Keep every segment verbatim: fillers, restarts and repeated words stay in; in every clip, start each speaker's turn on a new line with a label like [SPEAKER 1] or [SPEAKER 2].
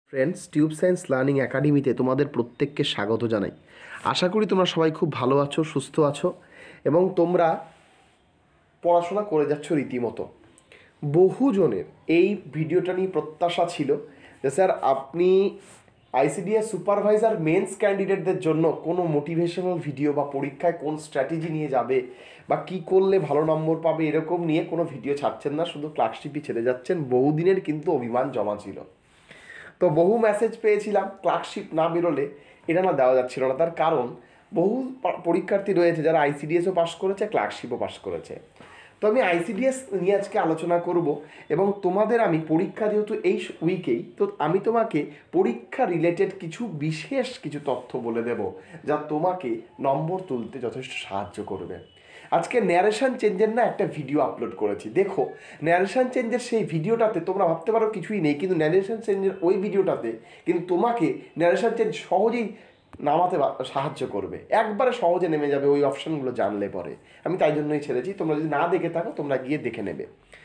[SPEAKER 1] Friends, tube science learning একাডেমিতে তোমাদের প্রত্যেককে স্বাগত জানাই। আশা করি তোমরা সবাই খুব ভালো আছো, সুস্থ আছো এবং তোমরা পড়াশোনা করে যাচ্ছ রীতিমতো। বহুজনের এই ভিডিওটা নিয়ে প্রত্যাশা ছিল যে স্যার আপনি আইসিডিএস সুপারভাইজার মেন্স ক্যান্ডিডেটদের জন্য কোনো মোটিভেশনাল ভিডিও বা পরীক্ষায় কোন স্ট্র্যাটেজি নিয়ে যাবে বা কি করলে ভালো নম্বর পাবে এরকম নিয়ে কোনো ভিডিও ছাড়ছেন না, শুধু ক্লার্কশিপই ছেড়ে যাচ্ছেন। বহুদিনের কিন্তু অভিমান জমা ছিল। তো বহু মেসেজ পেয়েছিলাম ক্লার্কশিপ না বেরোলে এটা না দেওয়া যাচ্ছিল না। তার কারণ বহু পরীক্ষার্থী রয়েছে যারা আইসিডিএসও পাস করেছে, ক্লার্কশিপও পাস করেছে। তো আমি আইসিডিএস নিয়ে আজকে আলোচনা করব এবং তোমাদের আমি পরীক্ষা যেহেতু এই উইকেই, তো আমি তোমাকে পরীক্ষা রিলেটেড কিছু বিশেষ কিছু তথ্য বলে দেব যা তোমাকে নম্বর তুলতে যথেষ্ট সাহায্য করবে। আজকে ন্যারেশন চেঞ্জের না একটা ভিডিও আপলোড করেছি। দেখো, ন্যারেশন চেঞ্জের সেই ভিডিওটাতে তোমরা ভাবতে পারো কিছুই নেই, কিন্তু ন্যারেশন চেঞ্জের ওই ভিডিওটাতে কিন্তু তোমাকে ন্যারেশন চেঞ্জ সহজেই নামাতে সাহায্য করবে, একবারে সহজে নেমে যাবে ওই অপশানগুলো জানলে পরে। আমি তাই জন্যই ছেড়েছি, তোমরা যদি না দেখে থাকো তোমরা গিয়ে দেখে নেবে।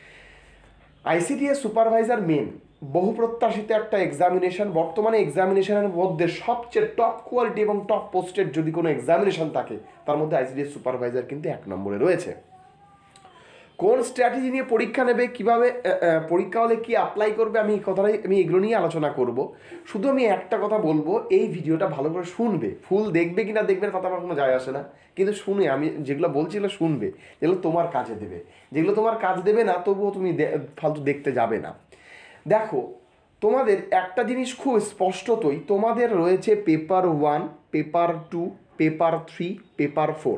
[SPEAKER 1] আইসিডিএস সুপারভাইজার মেন বহু প্রত্যাশিত একটা এক্সামিনেশন। বর্তমানে এক্সামিনেশনের মধ্যে সবচেয়ে টপ কোয়ালিটি এবং টপ পোস্টের যদি কোনো এক্সামিনেশন থাকে তার মধ্যে আইসিডিএস সুপারভাইজার কিন্তু এক নম্বরে রয়েছে। কোন স্ট্র্যাটেজি নিয়ে পরীক্ষা নেবে, কীভাবে পরীক্ষা হলে কি অ্যাপ্লাই করবে, আমি এই কথাটাই আমি এগুলো নিয়ে আলোচনা করব। শুধু আমি একটা কথা বলবো, এই ভিডিওটা ভালো করে শুনবে। ফুল দেখবে কি না দেখবে তাতে আমার কোনো যায় আসে না, কিন্তু শুনে আমি যেগুলো বলছি এগুলো শুনবে, যেগুলো তোমার কাজে দেবে। যেগুলো তোমার কাজ দেবে না তবুও তুমি ফালতু দেখতে যাবে না। দেখো, তোমাদের একটা জিনিস খুব স্পষ্টতই, তোমাদের রয়েছে paper one, paper two, paper three, paper four.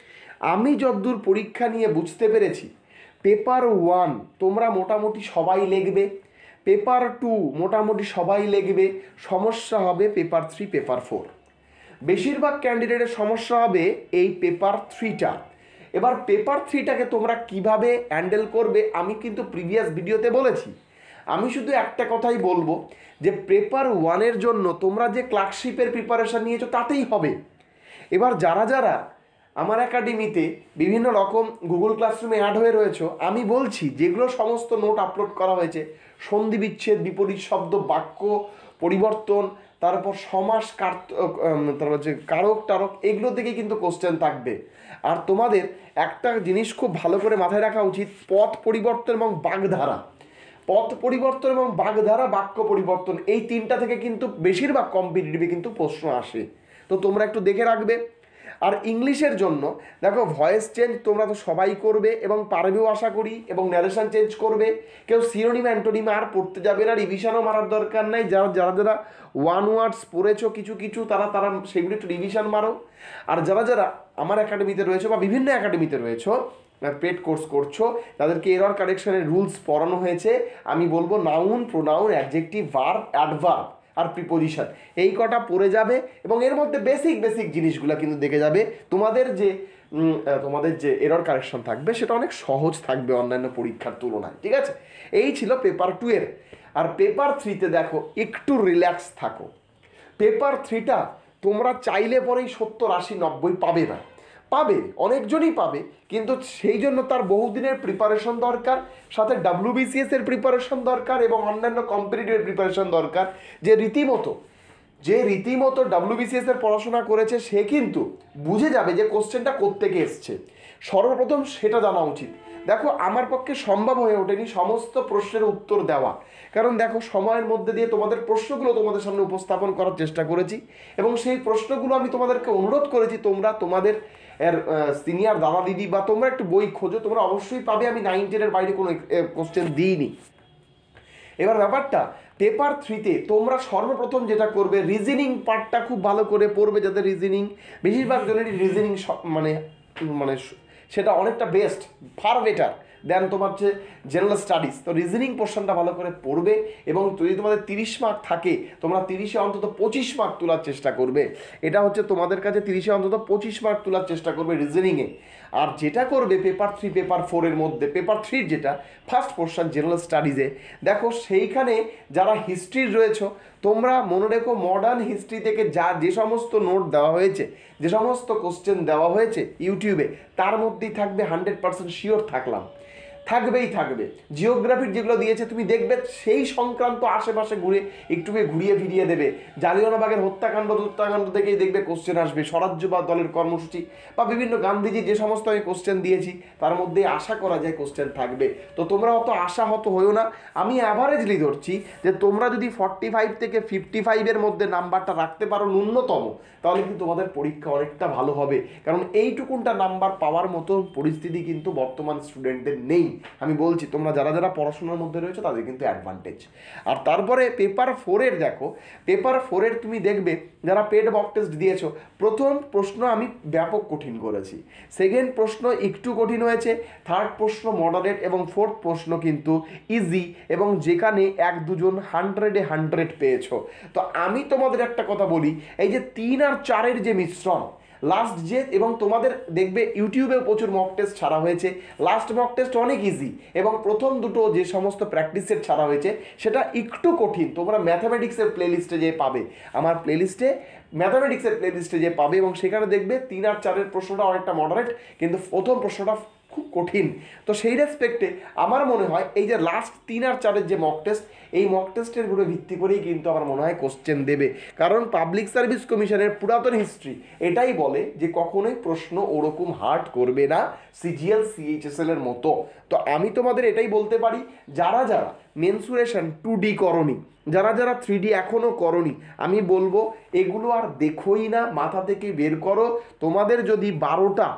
[SPEAKER 1] আমি যতদূর পরীক্ষা নিয়ে বুঝতে পেরেছি, পেপার ওয়ান তোমরা মোটামুটি সবাই লিখবে, পেপার টু মোটামুটি সবাই লিখবে, সমস্যা হবে পেপার থ্রি, পেপার ফোর। বেশিরভাগ ক্যান্ডিডেটের সমস্যা হবে এই পেপার থ্রিটা। এবার পেপার থ্রিটাকে তোমরা কিভাবে হ্যান্ডেল করবে আমি কিন্তু প্রিভিয়াস ভিডিওতে বলেছি। আমি শুধু একটা কথাই বলবো যে পেপার ওয়ানের জন্য তোমরা যে ক্লার্কশিপের প্রিপারেশান নিয়েছো তাতেই হবে। এবার যারা যারা আমার একাডেমিতে বিভিন্ন রকম গুগল ক্লাসরুমে অ্যাড হয়ে রয়েছে, আমি বলছি যেগুলো সমস্ত নোট আপলোড করা হয়েছে, সন্ধি বিচ্ছেদ, বিপরীত শব্দ, বাক্য পরিবর্তন, তারপর সমাস, তারপর হচ্ছে কারক টারক, এগুলো থেকে কিন্তু কোশ্চেন থাকবে। আর তোমাদের একটা জিনিস খুব ভালো করে মাথায় রাখা উচিত, পথ পরিবর্তন এবং বাগধারা। পথ পরিবর্তন এবং বাগধারা, বাক্য পরিবর্তন, এই তিনটা থেকে কিন্তু বেশিরভাগ কম্পিটিটিভে কিন্তু প্রশ্ন আসে, তো তোমরা একটু দেখে রাখবে। আর ইংলিশের জন্য দেখো, ভয়েস চেঞ্জ তোমরা তো সবাই করবে এবং পারবেও আশা করি, এবং ন্যারেশন চেঞ্জ করবে। কেউ সিনোনিম অ্যান্টোনিম আর পড়তে যাবে না, রিভিশনও মারার দরকার নাই। যারা যারা যারা ওয়ান ওয়ার্ডস পড়েছো কিছু কিছু, তারা তারা সেগুলো একটু রিভিশন মারো। আর যারা যারা আমার একাডেমিতে রয়েছে বা বিভিন্ন একাডেমিতে রয়েছে, পেড কোর্স করছো, তাদেরকে এরর কারেকশনের রুলস পড়ানো হয়েছে। আমি বলবো noun, pronoun, adjective, verb, adverb আর প্রিপোজিশন, এই কটা পড়ে যাবে এবং এর মধ্যে বেসিক বেসিক জিনিসগুলো কিন্তু দেখে যাবে। তোমাদের যে তোমাদের যে এরর কারেকশন থাকবে সেটা অনেক সহজ থাকবে অন্যান্য পরীক্ষার তুলনায়, ঠিক আছে? এই ছিল পেপার টু এর। আর পেপার থ্রিতে দেখো একটু রিল্যাক্স থাকো। পেপার থ্রিটা তোমরা চাইলে পরেই সত্তর, আশি, নব্বই পাবে না, পাবে অনেকজনই পাবে, কিন্তু সেই জন্য তার বহুদিনের প্রিপারেশন দরকার, সাথে ডাব্লিউবিসিএস এর প্রিপারেশন দরকার এবং অন্যান্য কম্পিটিটিভ প্রিপারেশন দরকার। যে রীতিমতো যে রীতিমতো ডাব্লিউবিসিএস এর পড়াশোনা করেছে সে কিন্তু বুঝে যাবে যে কোশ্চেনটা কোত্থেকে এসছে, সর্বপ্রথম সেটা জানা উচিত। দেখো, আমার পক্ষে সম্ভব হয়ে ওঠেনি সমস্ত প্রশ্নের উত্তর দেওয়া, কারণ দেখো সময়ের মধ্যে দিয়ে তোমাদের প্রশ্নগুলো তোমাদের সামনে উপস্থাপন করার চেষ্টা করেছি এবং সেই প্রশ্নগুলো আমি তোমাদেরকে অনুরোধ করেছি তোমরা তোমাদের এর সিনিয়র দাদা দিদি বা তোমরা একটু বই খোঁজো, তোমরা অবশ্যই পাবে। আমি নাইন টেনের বাইরে কোনো কোশ্চেন দিইনি। এবার ব্যাপারটা, পেপার থ্রিতে তোমরা সর্বপ্রথম যেটা করবে, রিজনিং পার্টটা খুব ভালো করে পড়বে। যাদের রিজনিং, বেশিরভাগ জনেরই রিজনিং মানে মানে সেটা অনেকটা বেস্ট, ফার বেটার দেন তোমার যে জেনারেল স্টাডিজ। তো রিজনিং পোর্শনটা ভালো করে পড়বে এবং যদি তোমাদের তিরিশ মার্ক থাকে তোমরা তিরিশে অন্তত পঁচিশ মার্ক তোলার চেষ্টা করবে। এটা হচ্ছে তোমাদের কাছে তিরিশে অন্তত পঁচিশ মার্ক তোলার চেষ্টা করবে রিজনিংয়ে। আর যেটা করবে পেপার থ্রি, পেপার ফোরের মধ্যে পেপার থ্রির যেটা ফার্স্ট পোর্শন জেনারেল স্টাডিজে, দেখো সেইখানে যারা হিস্ট্রির রয়েছে তোমরা মনে রেখো, মডার্ন হিস্ট্রি থেকে যা যে সমস্ত নোট দেওয়া হয়েছে, যে সমস্ত কোশ্চেন দেওয়া হয়েছে ইউটিউবে, তার মধ্যেই থাকবে হান্ড্রেড পার্সেন্ট শিওর থাকলাম। থাকবেই থাকবে। জিওগ্রাফির যেগুলো দিয়েছে তুমি দেখবে সেই সংক্রান্ত আশেপাশে ঘুরে একটু ঘুরিয়ে ফিরিয়ে দেবে। জালিয়ানওয়ালাবাগের হত্যাকাণ্ড হত্যাকাণ্ড থেকেই দেখবে কোশ্চেন আসবে, স্বরাজ্যবাদ দলের কর্মসূচি বা বিভিন্ন গান্ধীজি যে সমস্ত আমি কোশ্চেন দিয়েছি তার মধ্যে আশা করা যায় কোশ্চেন থাকবে। তো তোমরা অত আশাহত হয়েও না। আমি অ্যাভারেজলি ধরছি যে তোমরা যদি ফর্টি ফাইভ থেকে ফিফটি ফাইভের মধ্যে নাম্বারটা রাখতে পারো ন্যূনতম, তাহলে কিন্তু তোমাদের পরীক্ষা অনেকটা ভালো হবে। কারণ এইটুকুনটা নাম্বার পাওয়ার মতো পরিস্থিতি কিন্তু বর্তমান স্টুডেন্টদের নেই। আমি বলছি তোমরা যারা যারা পড়াশোনার মধ্যে রয়েছে তাদের কিন্তু অ্যাডভান্টেজ। আর তারপরে পেপার ফোরের দেখো, পেপার ফোরের তুমি দেখবে যারা পেড মক টেস্ট দিয়েছো, প্রথম প্রশ্ন আমি ব্যাপক কঠিন করেছি, সেকেন্ড প্রশ্ন একটু কঠিন হয়েছে, থার্ড প্রশ্ন মডারেট এবং ফোর্থ প্রশ্ন কিন্তু ইজি, এবং যেখানে এক দুজন হান্ড্রেডে হান্ড্রেড পেয়েছো। তো আমি তোমাদের একটা কথা বলি, এই যে তিন আর চারের যে মিশ্রণ লাস্ট যে, এবং তোমাদের দেখবে ইউটিউবে প্রচুর মক টেস্ট ছাড়া হয়েছে, লাস্ট মক টেস্ট অনেক ইজি, এবং প্রথম দুটো যে সমস্ত প্র্যাকটিস সেট ছাড়া হয়েছে সেটা একটু কঠিন। তোমরা ম্যাথামেটিক্সের প্লেলিস্টে যে পাবে, আমার প্লেলিস্টে ম্যাথামেটিক্সের প্লেলিস্টে যে পাবে, এবং সেখানে দেখবে তিন আর চারের প্রশ্নটা অনেকটা মডারেট, কিন্তু প্রথম প্রশ্নটা খুব কঠিন। তো সেই রেসপেক্টে আমার মনে হয় এই যে লাস্ট তিন আর চারের যে মক টেস্ট, এই মক টেস্টের উপরে ভিত্তি করেই কিন্তু আমার মনে হয় কোশ্চেন দেবে। কারণ পাবলিক সার্ভিস কমিশনের পুরাতন হিস্ট্রি এটাই বলে যে কখনোই প্রশ্ন ওরকম হার্ড করবে না সিজিএল সিএইচএসএল এর মতো। তো আমি তোমাদের এটাই বলতে পারি, যারা যারা মেনসুরেশন টু ডি করনি, যারা যারা থ্রি ডি এখনও করনি, আমি বলবো এগুলো আর দেখোই না, মাথা থেকে বের করো। তোমাদের যদি বারোটা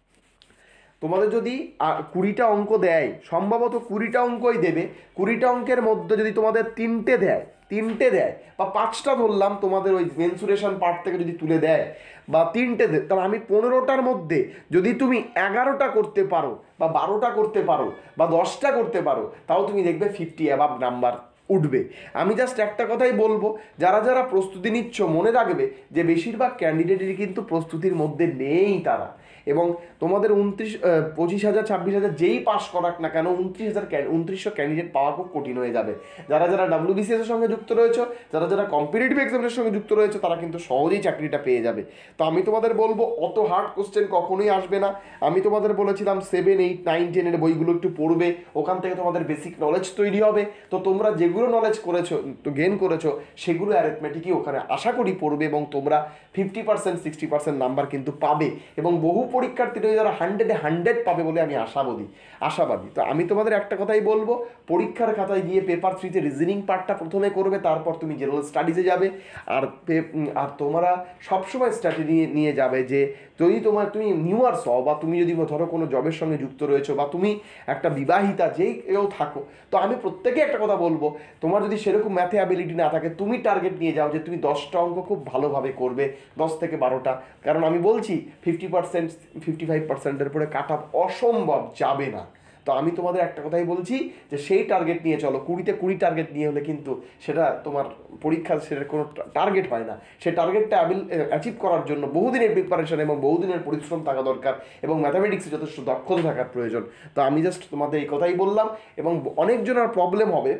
[SPEAKER 1] তোমাদের যদি কুড়িটা অঙ্ক দেয়, সম্ভবত কুড়িটা অঙ্কই দেবে, কুড়িটা অঙ্কের মধ্যে যদি তোমাদের তিনটে দেয় তিনটে দেয় বা পাঁচটা ধরলাম তোমাদের ওই মেনসুরেশন পার্ট থেকে যদি তুলে দেয়, বা তিনটে দেয়, তাহলে আমি পনেরোটার মধ্যে যদি তুমি এগারোটা করতে পারো বা বারোটা করতে পারো বা দশটা করতে পারো, তাও তুমি দেখবে ফিফটি অ্যাবাভ নাম্বার উঠবে। আমি জাস্ট একটা কথাই বলবো, যারা যারা প্রস্তুতি নিচ্ছ মনে রাখবে যে বেশিরভাগ ক্যান্ডিডেটেরই কিন্তু প্রস্তুতির মধ্যে নেই তারা, এবং তোমাদের উনত্রিশ পঁচিশ হাজার ছাব্বিশ হাজার যেই পাস করাক না কেন, উনত্রিশ হাজার উনত্রিশশো ক্যান্ডিডেট পাওয়া খুব কঠিন হয়ে যাবে। যারা যারা ডাব্লিউবিসিএস এর সঙ্গে যুক্ত রয়েছে, যারা যারা কম্পিটিটিভ এক্সামের সঙ্গে যুক্ত রয়েছে, তারা কিন্তু সহজেই চাকরিটা পেয়ে যাবে। তো আমি তোমাদের বলবো অত হার্ড কোশ্চেন কখনোই আসবে না। আমি তোমাদের বলেছিলাম সেভেন এইট নাইন টেনের বইগুলো একটু পড়বে, ওখান থেকে তোমাদের বেসিক নলেজ তৈরি হবে। তো তোমরা যেগুলো নলেজ করেছো তো গেন করেছো সেগুলো অ্যারিথমেটিকই ওখানে আশা করি পড়বে, এবং তোমরা fifty percent sixty percent number কিন্তু পাবে, এবং বহু পরীক্ষার্থীরা যারা হান্ড্রেডে হান্ড্রেড পাবে বলে আমি আশাবাদী আশাবাদী তো আমি তোমাদের একটা কথাই বলবো, পরীক্ষার খাতায় গিয়ে পেপার থ্রিতে রিজনিং পার্টটা প্রথমে করবে, তারপর তুমি জেনারেল স্টাডিজে যাবে। আর আর তোমরা সবসময় স্টাডি নিয়ে নিয়ে যাবে যে যদি তোমার তুমি নিউয়ার্স হও, বা তুমি যদি ধরো কোনো জবের সঙ্গে যুক্ত রয়েছো, বা তুমি একটা বিবাহিতা যেই কেউ থাকো, তো আমি প্রত্যেকে একটা কথা বলবো, তোমার যদি সেরকম ম্যাথে অ্যাবিলিটি না থাকে, তুমি টার্গেট নিয়ে যাও যে তুমি দশটা অঙ্ক খুব ভালোভাবে করবে, দশ থেকে বারোটা। কারণ আমি বলছি ফিফটি পার্সেন্ট ফিফটি ফাইভ পার্সেন্টের পরে কাট অফ অসম্ভব যাবে না। তো আমি তোমাদের একটা কথাই বলছি যে সেই টার্গেট নিয়ে চলো, কুড়িতে কুড়ি টার্গেট নিয়ে হলে কিন্তু সেটা তোমার পরীক্ষা সেটা কোনো টার্গেট হয় না। সেই টার্গেটটা অ্যাচিভ করার জন্য বহুদিনের প্রিপারেশন এবং বহুদিনের পরিশ্রম থাকা দরকার, এবং ম্যাথামেটিক্সে যথেষ্ট দক্ষতা থাকার প্রয়োজন। তো আমি জাস্ট তোমাদের এই কথাই বললাম, এবং অনেকজনের প্রবলেম হবে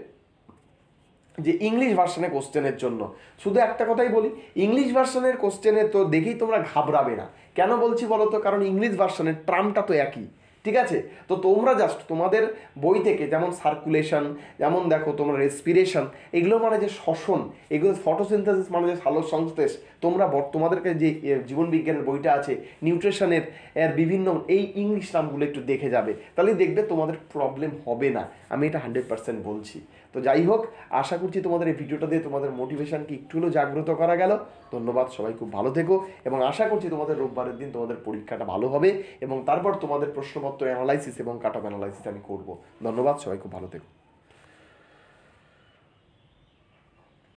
[SPEAKER 1] যে ইংলিশ ভার্সনে কোশ্চেনের জন্য। শুধু একটা কথাই বলি, ইংলিশ ভার্সনের কোশ্চেনে তো দেখেই তোমরা ঘাবড়াবে না। কেন বলছি বলো তো? কারণ ইংলিশ ভার্সনের ট্রামটা তো একই, ঠিক আছে? তো তোমরা জাস্ট তোমাদের বই থেকে যেমন সার্কুলেশন, যেমন দেখো তোমরা রেসপিরেশন, এগুলো মানে যে শ্বসন, এগুলো ফটোসিনথেসিস মানে যে সালোক সংশ্লেষ, তোমরা তোমাদেরকে যে জীবন বিজ্ঞানের বইটা আছে নিউট্রিশনের এর বিভিন্ন এই ইংলিশ নামগুলো একটু দেখে যাবে, তাহলে দেখবে তোমাদের প্রবলেম হবে না। আমি এটা হান্ড্রেড পার্সেন্ট বলছি। তো যাই হোক, আশা করছি তোমাদের এই ভিডিওটা দিয়ে তোমাদের মোটিভেশনকে একটু হলেও জাগ্রত করা গেল। ধন্যবাদ, সবাই খুব ভালো থেকো, এবং আশা করছি তোমাদের রোববারের দিন তোমাদের পরীক্ষাটা ভালো হবে, এবং তারপর তোমাদের প্রশ্নপত্র অ্যানালাইসিস এবং কাট অফ অ্যানালাইসিস আমি করব। ধন্যবাদ, সবাই খুব ভালো থেকো।